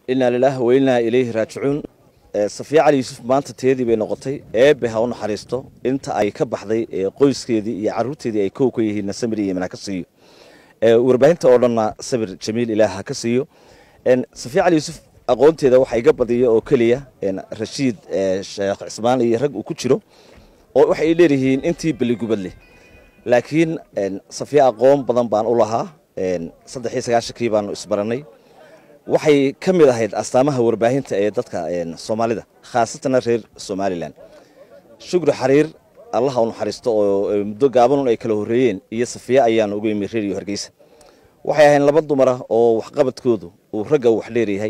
إنا لله وإنا إليه راجعون. صفية علي يوسف ما أنت تهدي بين نقطي بهون حريستو أنت أي كبحضي قويس كذي يعرض تهدي أي كوكي نسمري من هكسيو وربعين أولنا صبر جميل إلى هكسيو إن صفية علي يوسف أقول تهذا وحيجا بديه أو كلية إن رشيد شيخ عثمان يرق وكتشرو وحي ليرهين أنتي باللي قبله لكن إن صفية أقوم بدن بان أولها إن صدق حيس كيبان إسبرني waxay kamid ahayd astaamaha warbaahinta ee dadka Soomaalida khaasatan reer Somaliland shukr xariir Allah uu naxariisto oo muddo gaaban ay kala horeeyeen iyo Safiya ayaan ugu yimid reer Hargeysa waxay ahayn laba dumar ah oo wax qabadkoodu uu ragga wax leeyahay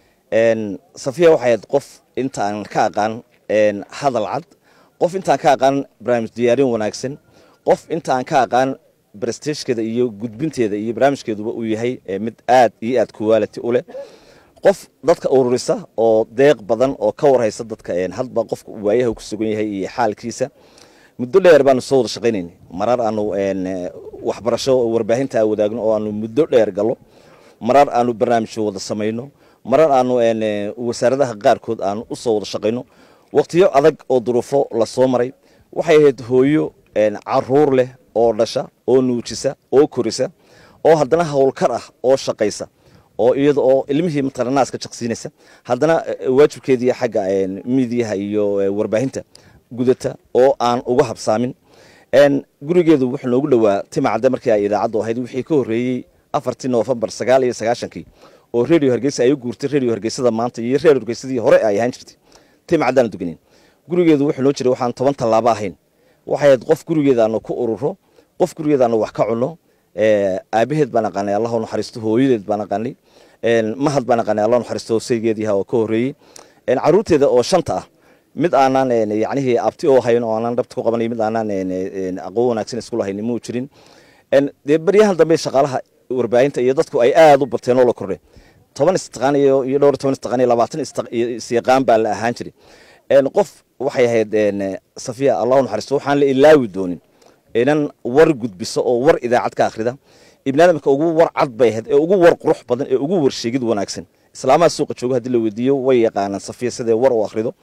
Safiya waxay ahayd qof inta aan ka aqaan hadal cad qof inta aan ka aqaan barnaamij diyaarin wanaagsan qof inta aan ka aqaan برستيشكده iyo gudbinteeda iyo barnaamijkeeduba uu yahay mid aad iyo aad quality u leh qof dadka ururisa oo deeq badan oo ka warhaysa dadka hadba qofka waayaha ku sugan yahay iyo xaalkiisa muddo dheer baan soo wada shaqeynay marar aanu waxbarasho warbaahinta wadaagno oo aanu muddo dheer galo marar aanu barnaamij wada sameeyno marar aanu wasaaradaha qaarkood aanu u soo wada shaqeyno waqtiyo adag oo duruufo la soo maray waxay ahayd hooyo caruur leh oo dhasha oo nuujisa oo korisa oo haddana hawlkar ah oo shaqaysa oo iyada oo ilmihii matqanaaska shaqsiinaysa haddana waajibkeedii xagga miidiyaha iyo warbaahinta gudata oo aan uga habsaamin gurigeedu wuxuu noogu dhawaa timacada markii ay idaacadu ahayd wixii ka horeeyay 4 November 1999 oo radio Hargeysa ay u guurtay radio Hargeysada maanta iyo radio Hargeysadii hore ay ahaan jirtay timacadana duganin gurigeedu wuxuu noo jiray waxaan 10 talaabo ahayn waxay qof gurigeeda aanu ku ururo qof gurigeeda aanu wax ka cuno aabaheed baan aqaanay Allah uu naxariisto hooyadeed baan aqaanay mahad baan aqaanay Allah uu naxariisto saygeedii ha oo ka horeeyay caruurteeda oo shanta ah mid aanan yaani abti oo hayn oo aanan dhabta ku qabanay mid aanan aqoon wanaagsan isku lahayn ma jirin baryahan dambe shaqaalaha warbaahinta iyo dadku ay aad u barteen oo la kordhay 10 istaqaan iyo dhowr 10 istaqaan 20 istaqaan baa la ahaan jiray qof waxay ahayd Safiya Allah uu naxariisto waxaan la ilaawi doonin inaan war gudbiso oo war idaacad ka akhrida ibnaadamka ugu war cad bay ahayd ee ugu war qurux badan ee ugu war sheegid wanaagsan islaamaha suuqa jooga hadii la weydiiyo way yaqaanaan Safiya sidee war u akhrido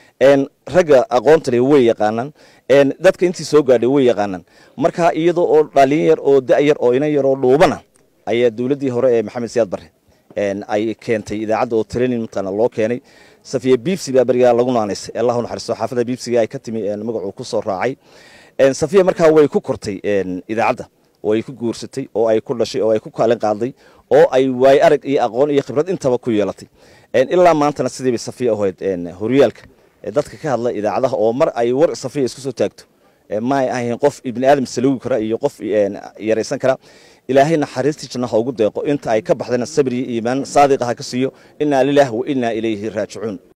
ragga aqoonta leh way yaqaanaan dadka intii soo gaadhay way yaqaanaan marka iyadoo oo dhalin yar oo da'yar oo ina yar oo dhuubana ayaa dawladii hore ee Maxamed Siyaad Barre ay keentay idaacadda oo training matana loo keenay Safiya Bibsi baa bariga lagu naanaysay Allah uu naxariisto xaafada Bibsiga ay ka timi magacu ku soo raacay Safiya markaa way ku kortay idaacadda oo ay ku guursatay oo ay ku dhashay oo ay ku kaalin qaaday oo ay way arag iyo aqoon iyo khibrad intaba ku yeelatay ilaa maantana sidii Safiya ahayd horyaalka dadka ka hadla idaacadaha oo mar ay war Safiya isku soo taagto ma ay ahayn qof ibn aadam saloogi kara iyo qof yareysan kara ilaahay naxariistiisana ha ugu deeqo inta ay ka baxdana sabri iyo iimaan saadiq ah ka siiyo inna lillahi wa inna ilayhi raaji'uun